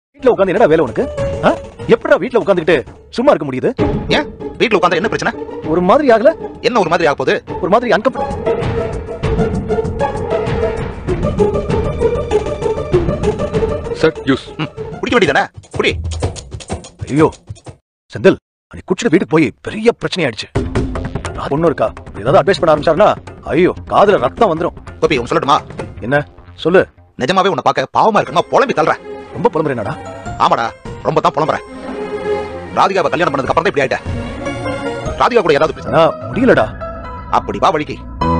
வீட்ல உட்கார்ந்து என்னடா வேலை உனக்கு? எப்படா வீட்ல உட்கார்ந்துட்டு சும்மா இருக்க முடியுது? ஏன் வீட்ல உட்கார்ந்தா என்ன பிரச்சனை? ஒரு மாதிரி ஆகல? என்ன ஒரு மாதிரி ஆக போகுது? ஒரு மாதிரி அன்கம்ஃபர்ட். Sir juice. குடிக்க வேண்டியதானே? குடி. ஐயோ செந்தில், நீ குடிச்சிட்டு வீட்டுக்கு போய் பெரிய பிரச்சனை ஆயிடுச்சு. ஒண்ணும் இருக்கா? ஏதாவது அட்வைஸ் பண்ண ஆரம்பிச்சாருன்னா ஐயோ காதுல ரத்தம் வந்துரும். கோபி உன் சொல்லட்டுமா? என்ன சொல்லு. நிஜமாவே உன்னை பார்க்க பாவமா இருக்குமா புலம்பி தள்ளுற? ரொம்ப புலம்புறேனடா? ஆமாடா, ரொம்ப தான் புலம்புறேன். ராதிகாவை கல்யாணம் பண்ணதுக்கு அப்புறம் தான் இப்படி ஆயிட்ட. ராதிகா கூட ஏதாவது பேசுனா முடியலடா. அப்படி வா வழிக்கு.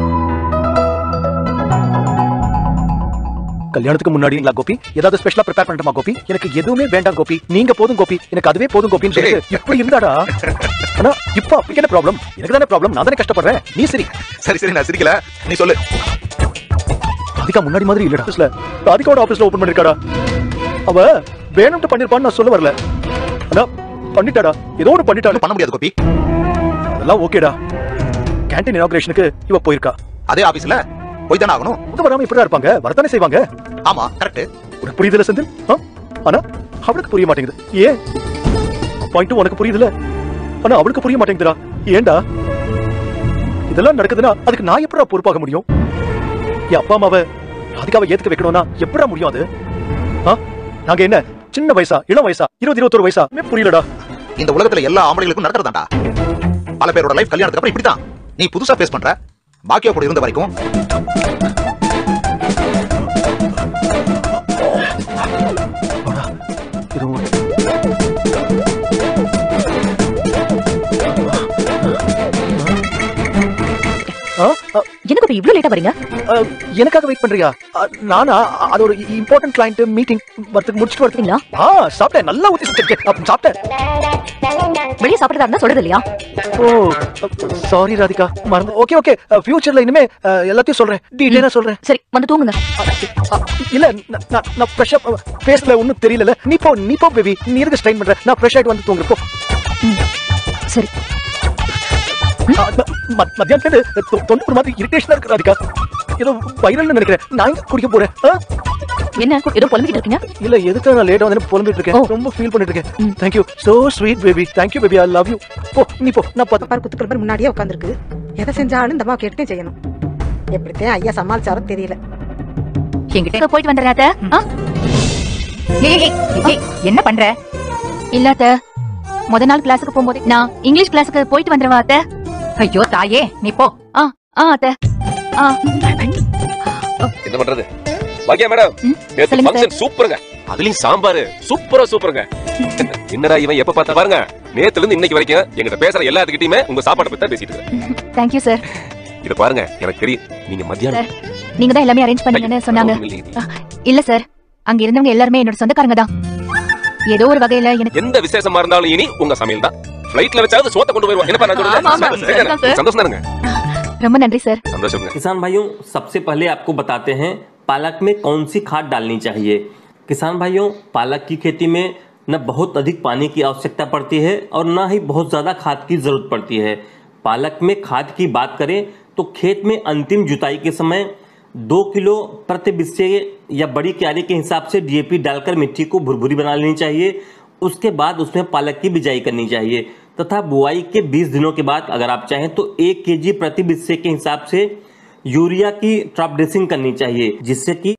கல்யாணத்துக்கு முன்னாடி கோபி ஏதாவது ஸ்பெஷலா ப்ரிப்பேர் பண்ணட்டுமா கோபி? எனக்கு எதுவுமே வேண்டாம் கோபி, நீங்க போதும் கோபி, எனக்கு அதுவே போதும் கோபின்னு சொல்லிட்டு இப்படி இருந்தாடா. ஆனா இப்ப அப்படி என்ன ப்ராப்ளம்? எனக்கு தானே ப்ராப்ளம், நான் தானே கஷ்டப்படுறேன். நீ சரி சரி நான் சிரிக்கல, நீ சொல்லு. ராதிகா முன்னாடி மாதிரி இல்லடா. ஆபீஸ்ல ராதிகாவோட ஆபீஸ்ல ஓபன் பண்ணிருக்காடா. அவ வேணும்னு பண்ணிருப்பான்னு நான் சொல்ல வரல. ஆனா பண்ணிட்டாடா, ஏதோ ஒன்று பண்ணிட்டாலும் பண்ண முடியாது கோபி. அதெல்லாம் ஓகேடா. கேண்டீன் இனாகுரேஷனுக்கு இவ போயிருக்கா. அதே ஆபீஸ்ல போய் தானே ஆகணும். உங்க வராம இப்படிதான் இருப்பாங்க, வரத்தானே செய்வாங்க. ஆமா கரெக்ட். உனக்கு புரியுதுல செந்தில்? ஆனா அவளுக்கு புரிய மாட்டேங்குது. ஏன்? பாயிண்ட் உனக்கு புரியுதுல, ஆனா அவளுக்கு புரிய மாட்டேங்குதுடா. ஏன்டா இதெல்லாம் நடக்குதுன்னா அதுக்கு நான் எப்படா பொறுப்பாக முடியும்? என் அப்பா அம்மாவை ராதிகாவை ஏத்துக்க வைக்கணும்னா எப்படா முடியும் அது? நாங்க என்ன சின்ன வயசா, இளம் வயசா, 20-21 வயசா? புரியலடா. இந்த உலகத்துல எல்லா ஆம்பளைகளுக்கும் நடக்கிறதாண்டா. பல பேரோட லைஃப் கல்யாணத்துக்கு அப்புறம் இப்படித்தான். நீ புதுசா ஃபேஸ் பண்ற. பாக்கியா கூட இருந்த வரைக்கும் எனக்கு இப்ப இவ்ளோ லேட்டா வரீங்க? எனக்காக வெயிட் பண்றியா? நானா அது ஒரு இம்பார்ட்டன்ட் கிளையன்ட் மீட்டிங் வரதுக்கு முடிச்சிட்டு வரீங்களா? சாப்பிட்டேன், நல்லா ஊத்தி சாப்பிட்டேன். வெளிய சாப்பிட்டதா இருந்தா சொல்றது இல்லையா? ஓ சாரி ராதிகா, மறந்து. ஓகே ஃபியூச்சர்ல இனிமே எல்லாத்தையும் சொல்றேன், டீடைலா சொல்றேன். சரி வந்து தூங்குங்க. இல்ல நான் ஃப்ரெஷ் அப் ஃபேஸ்ல ஒண்ணும் தெரியல. நீ போ பேபி, நீ எதுக்கு ஸ்ட்ரெயின் பண்ற? நான் ஃப்ரெஷ் ஆயிட்டு வந்து தூங்குறேன். போ. சரி. மத்தியானத்துல தொண்டை மாதிரி இரிட்டேஷனா இருக்கு ராதிகா. ஏதோ வைரல்னு நினைக்கிறேன். நான் எங்க குடிக்க போறேன்? என்ன ஏதோ புலம்பிட்டு இருக்கீங்க? இல்ல எதுக்கு நான் லேட்டா வந்து புலம்பிட்டு இருக்கேன். ரொம்ப ஃபீல் பண்ணிட்டு இருக்கேன். Thank you so sweet baby. Thank you baby, I love you. போ நீ போ. நான் பாரு குத்துக்கள் பேர் முன்னாடியே உட்கார்ந்திருக்கு. எதை செஞ்சாலும் இந்த அம்மா கேட்டே செய்யணும். எப்படித்தான் ஐயா சமாளிச்சாரோ தெரியல. என்கிட்ட போயிட்டு வந்துறாத. என்ன பண்ற? இல்லாத முத நாள் கிளாஸுக்கு போகும்போது நான் இங்கிலீஷ் கிளாஸுக்கு போயிட்டு வந்துருவா அத்தை. ஐயோ தாயே நீ போ. அத்தை. என்ன பண்றது? பாக்கியா மேடம், நேத்து ஃபங்க்ஷன் சூப்பருங்க. அதுலயும் சாம்பார் சூப்பருங்க. என்னடா இவன் எப்ப பார்த்தா பாருங்க, நேத்துல இருந்து இன்னைக்கு வரைக்கும் என்கிட்ட பேசுற எல்லாத்துக்கிட்டயுமே உங்க சாப்பாட்டை பத்தி தான் பேசிட்டு இருக்கேன். Thank you sir. இத பாருங்க, எனக்கு தெரியும் நீங்க மத்தியானம் நீங்க தான் எல்லாமே அரேஞ்ச் பண்ணீங்கன்னு சொன்னாங்க. இல்ல சார், அங்க இருந்தவங்க எல்லாரும் என்னோட சொந்தக்காரங்க தான். ஏதோ ஒரு வகையில எனக்கு எந்த விசேஷமா இருந்தாலும் இனி உங்க சமையல் தான். ஃளைட்ல வச்சாவது சோத்த கொண்டு வருவோம். என்ன பண்ண சந்தோஷம் தானுங்க. ரொம்ப நன்றி சார். சந்தோஷம். किसान भाइयों, सबसे पहले आपको बताते हैं पालक में कौन सी खाद डालनी चाहिए। किसान भाइयों, पालक की खेती में न बहुत अधिक पानी की आवश्यकता पड़ती है और न ही बहुत ज़्यादा खाद की ज़रूरत पड़ती है। पालक में खाद की बात करें तो खेत में अंतिम जुताई के समय 2 किलो प्रति बिस्से या बड़ी क्यारी के हिसाब से DAP डालकर मिट्टी को भुरभुरी बना लेनी चाहिए। उसके बाद उसमें पालक की बिजाई करनी चाहिए तथा बुआई के 20 दिनों के बाद अगर आप चाहें तो 1 kg प्रति बिस्से के हिसाब से यूरिया की ट्रॉप ड्रेसिंग करनी चाहिए, जिससे कि